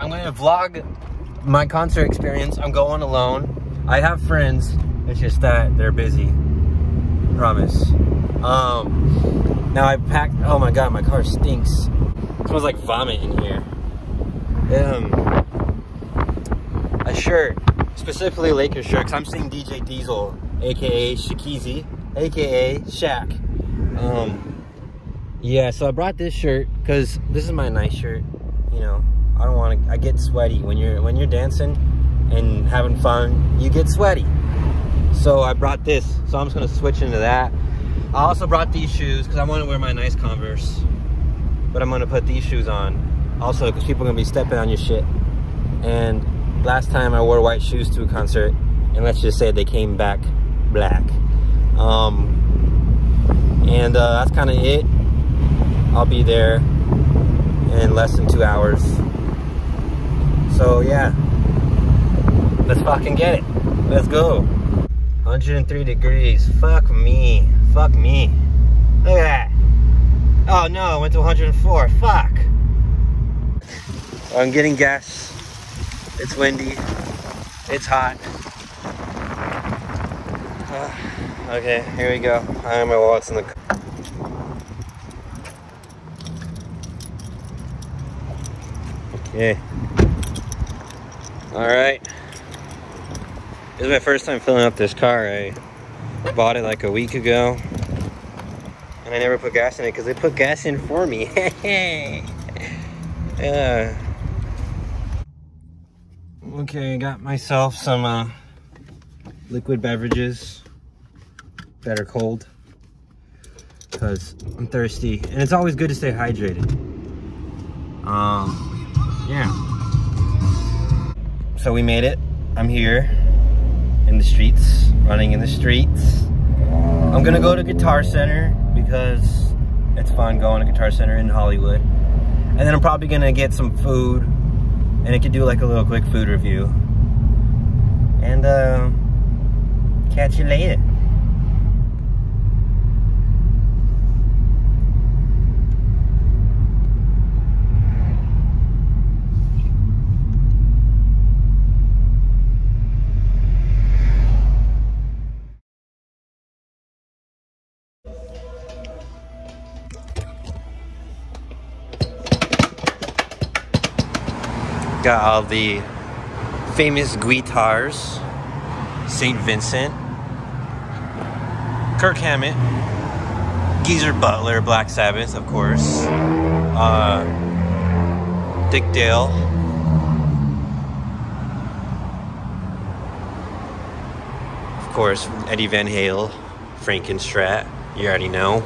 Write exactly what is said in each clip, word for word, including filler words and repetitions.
I'm gonna vlog my concert experience. I'm going alone. I have friends, it's just that they're busy. Promise. Um, now I packed, oh my god, my car stinks. It smells like vomit in here. Um, a shirt, specifically a Lakers shirt, because I'm seeing D J Diesel, aka Shakeezy, aka Shaq. Um, yeah, so I brought this shirt because this is my nice shirt. You know, I don't want to. I get sweaty when you're when you're dancing and having fun. You get sweaty. So I brought this. So I'm just gonna switch into that. I also brought these shoes because I want to wear my nice Converse, but I'm gonna put these shoes on also because people are gonna be stepping on your shit. And last time I wore white shoes to a concert, and let's just say they came back black. Um, and uh, that's kind of it. I'll be there in less than two hours. So yeah, let's fucking get it. Let's go. one hundred three degrees. Fuck me. Fuck me. Look at that. Oh no, I went to one hundred four. Fuck. I'm getting gas. It's windy. It's hot. Uh, okay, here we go. I have my wallets in the car. Okay. Alright. This is my first time filling up this car. I bought it like a week ago. And I never put gas in it because they put gas in for me. Yeah. Okay, I got myself some uh, liquid beverages that are cold because I'm thirsty. And it's always good to stay hydrated. Um... Yeah. So we made it. I'm here in the streets, running in the streets. I'm gonna go to Guitar Center because it's fun going to Guitar Center in Hollywood. And then I'm probably gonna get some food and I could do like a little quick food review. And uh, catch you later. Got all the famous guitars, Saint Vincent, Kirk Hammett, Geezer Butler, Black Sabbath, of course, uh, Dick Dale, of course, Eddie Van Halen, Frankenstrat, you already know.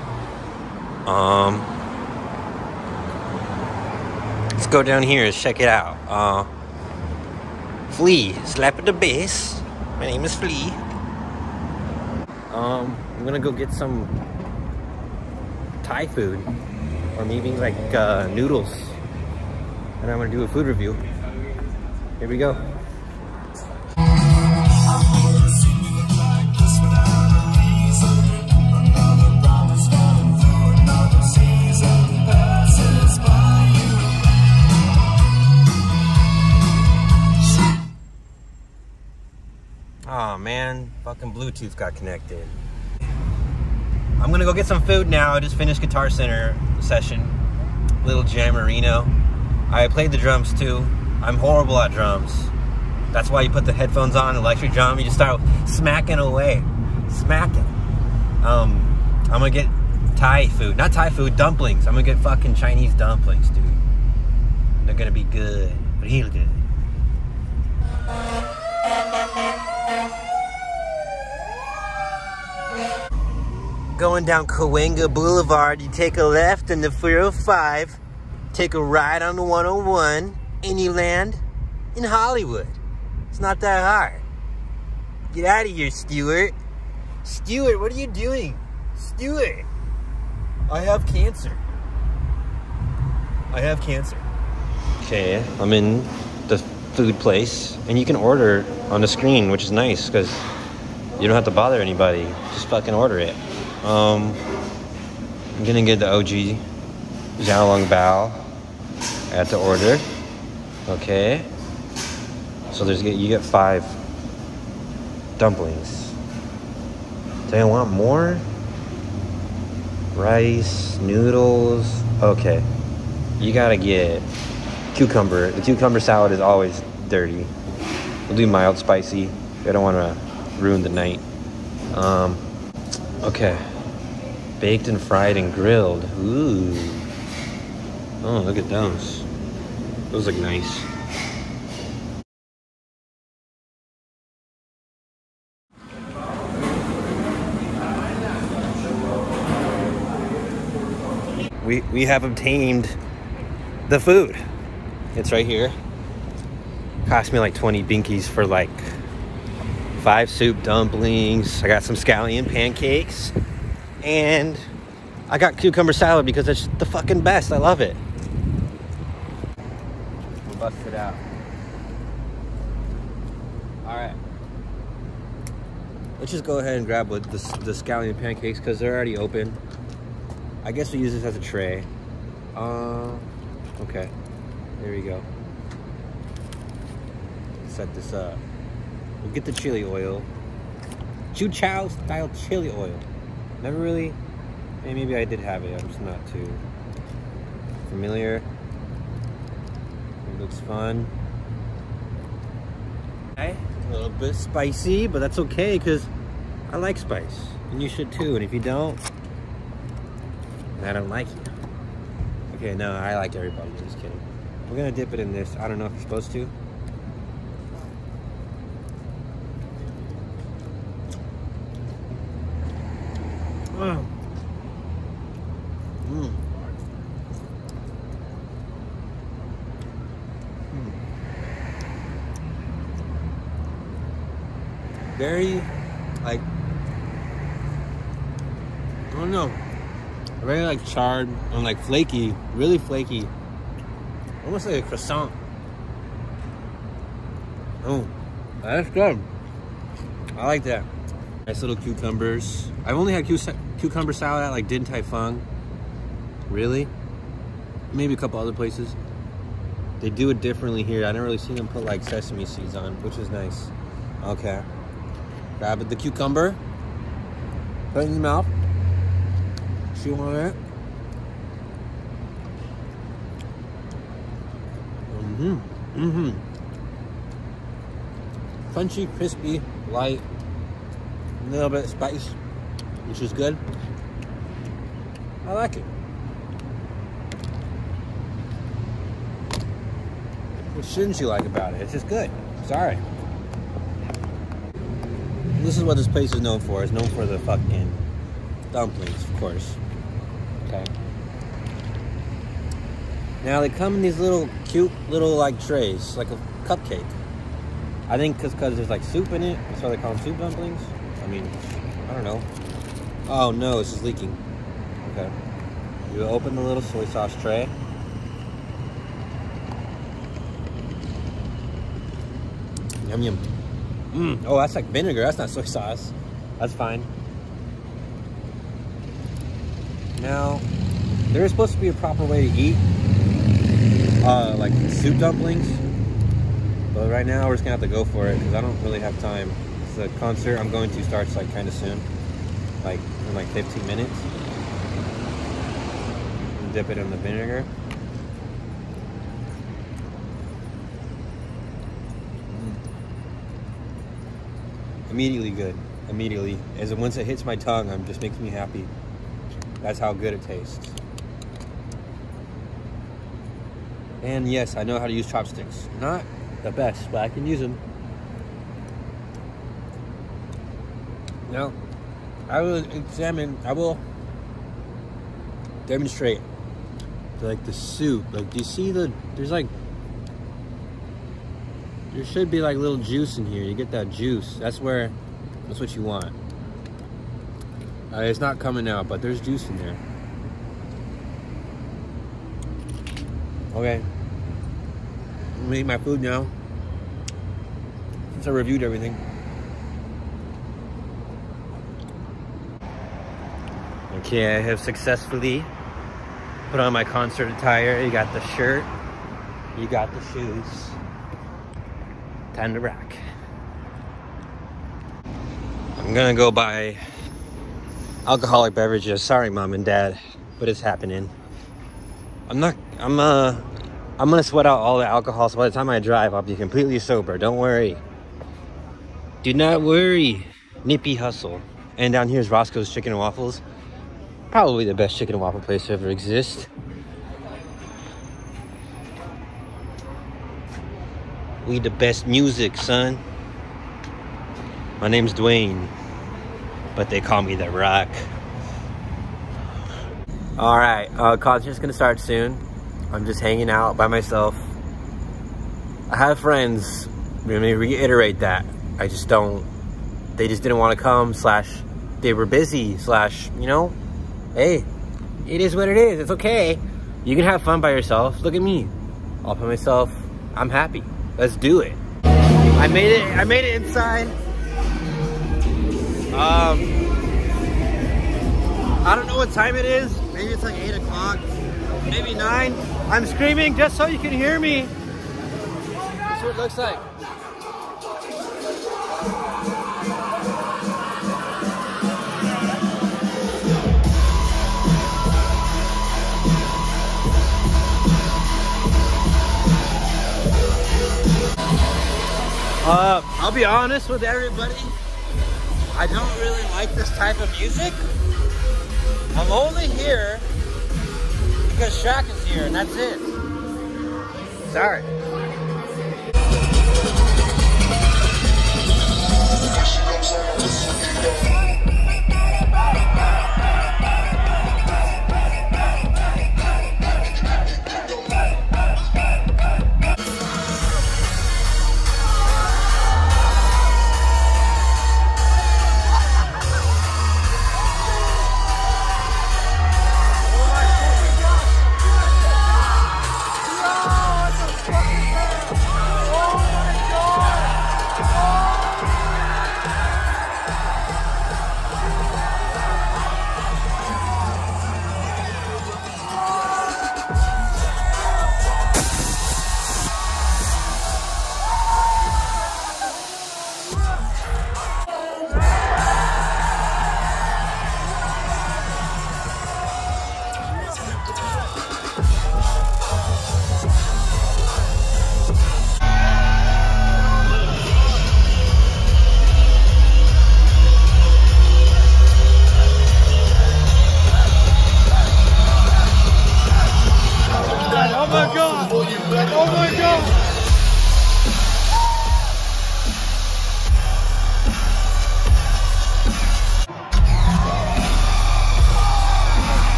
Um... Let's go down here and check it out. Uh, Flea, slap at the bass. My name is Flea. Um, I'm gonna go get some Thai food, or maybe like uh, noodles, and I'm gonna do a food review. Here we go. Oh man, fucking Bluetooth got connected. I'm gonna go get some food now. I just finished Guitar Center session. Little Jammerino. I played the drums too. I'm horrible at drums. That's why you put the headphones on, electric drum, you just start smacking away. Smacking. Um, I'm gonna get Thai food. Not Thai food, dumplings. I'm gonna get fucking Chinese dumplings, dude. They're gonna be good. Real good. Going down Cahuenga Boulevard, you take a left in the four oh five, take a right on the one oh one, and you land in Hollywood. It's not that hard. Get out of here, Stuart. Stuart, what are you doing? Stuart, I have cancer. I have cancer. Okay, I'm in the food place, and you can order on the screen, which is nice, because you don't have to bother anybody. Just fucking order it. Um, I'm gonna get the O G Xiaolong Bao at the order. Okay. So there's you get five dumplings. Do I want more? Rice, noodles. Okay. You gotta get cucumber. The cucumber salad is always dirty. We'll do mild spicy. I don't want to ruin the night. Um, okay. Baked and fried and grilled. Ooh. Oh, look at those. Those look nice. We, we have obtained the food. It's right here. Cost me like twenty binkies for like five soup dumplings. I got some scallion pancakes. And I got cucumber salad because it's the fucking best. I love it. We'll bust it out. Alright. Let's just go ahead and grab the, the, the scallion pancakes because they're already open. I guess we use this as a tray. Uh, okay. There we go. Set this up. We'll get the chili oil. Chu Chow style chili oil. Never really, maybe I did have it, I'm just not too familiar. It looks fun. Okay. A little bit spicy, but that's okay because I like spice. And you should too, and if you don't, I don't like you. Okay, no, I like everybody, I'm just kidding. We're gonna dip it in this. I don't know if you're supposed to. Oh. Mm. Mm. Very, like, I don't know, very like charred and like flaky, really flaky, almost like a croissant. Oh, that's good. I like that. Nice little cucumbers. I've only had cu cucumber salad at like Din Tai Fung. Really? Maybe a couple other places. They do it differently here. I never really seen them put like sesame seeds on, which is nice. Okay. Grab the cucumber. Put it in your mouth. Chew on it. Mm-hmm. Mm-hmm. Crunchy, crispy, light. A little bit of spice, which is good. I like it. What shouldn't you like about it? It's just good. Sorry. This is what this place is known for. It's known for the fucking dumplings, of course. Okay. Now they come in these little cute little like trays, like a cupcake. I think because because there's like soup in it, that's why they call them soup dumplings. I mean, I don't know. Oh no, this is leaking. Okay. You open the little soy sauce tray. Yum yum. Mm. Oh, that's like vinegar. That's not soy sauce. That's fine. Now, there is supposed to be a proper way to eat, uh, like soup dumplings. But right now, we're just gonna have to go for it because I don't really have time. The concert I'm going to starts like kind of soon, like in like fifteen minutes. And dip it in the vinegar. Mm. Immediately good. Immediately, as it, once it hits my tongue, it just makes me happy. That's how good it tastes. And yes, I know how to use chopsticks. Not the best, but I can use them. Now, I will examine, I will demonstrate like the soup. Like, do you see the, there's like, there should be like little juice in here. You get that juice. That's where, that's what you want. Uh, it's not coming out, but there's juice in there. Okay. I'm gonna eat my food now. Since I reviewed everything. Okay, I have successfully put on my concert attire. You got the shirt, You got the shoes. Time to rock. I'm gonna go buy alcoholic beverages. Sorry, mom and dad, but it's happening. I'm not, I'm uh, I'm gonna sweat out all the alcohol, so by the time I drive, I'll be completely sober. Don't worry. Do not worry. Nippy hustle. And down here is Roscoe's Chicken and Waffles. Probably the best chicken and waffle place to ever exist. We the best music, son. My name's Dwayne, but they call me The Rock. All right, uh, concert's gonna start soon. I'm just hanging out by myself. I have friends. Let me reiterate that. I just don't. They just didn't want to come. Slash, they were busy. Slash, you know. Hey, it is what it is. It's okay. You can have fun by yourself. Look at me, all by myself. I'm happy. Let's do it. I made it. I made it inside. Um, I don't know what time it is. Maybe it's like eight o'clock. Maybe nine. I'm screaming just so you can hear me. That's what it looks like. Uh, I'll be honest with everybody. I don't really like this type of music. I'm only here because Shaq is here, and that's it. Sorry.